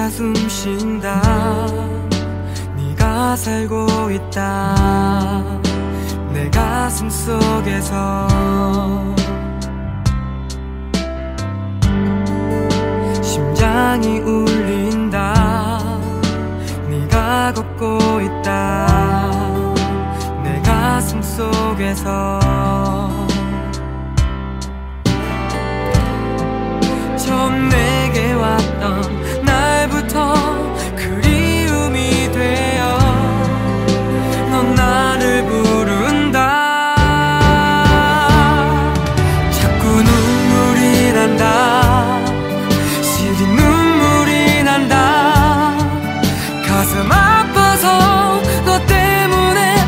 네가 숨쉰다, 네가 살고 있다 내 가슴 속에서. 심장이 울린다, 네가 걷고 있다 내 가슴 속에서. 처음 내게 왔던 날부터 그리움이 되어 넌 나를 부른다. 자꾸 눈물이 난다, 시린 눈물이 난다. 가슴 아파서 너 때문에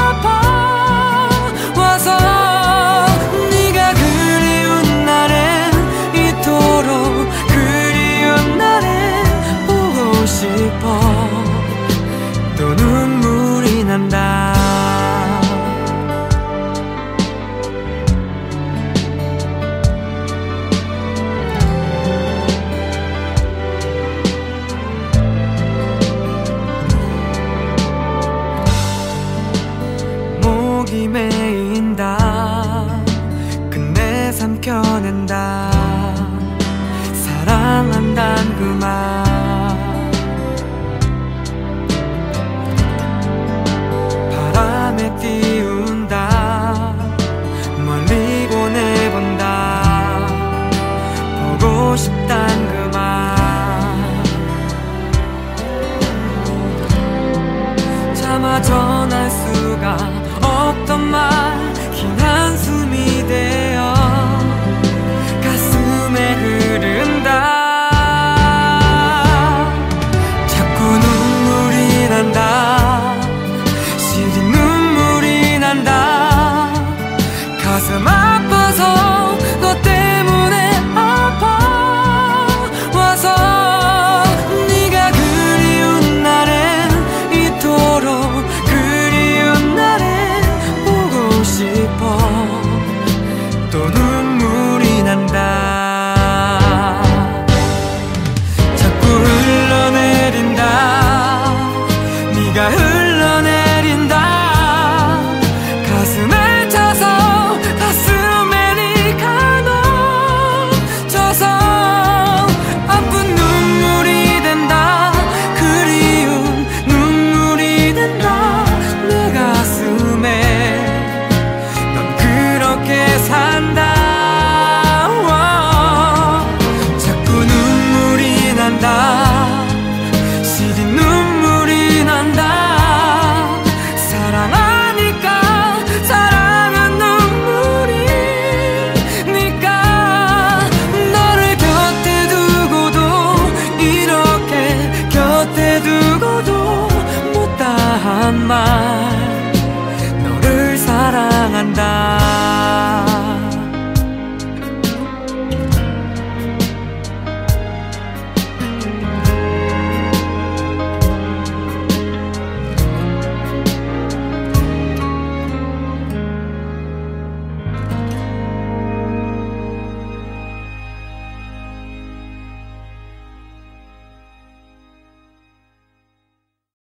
아파와서. 네가 그리운 날엔 이토록 그리운 날에 보고 싶어. 또 눈물이 난다. 목이 메인다, 끝내 삼켜낸다. 사랑한단 그 말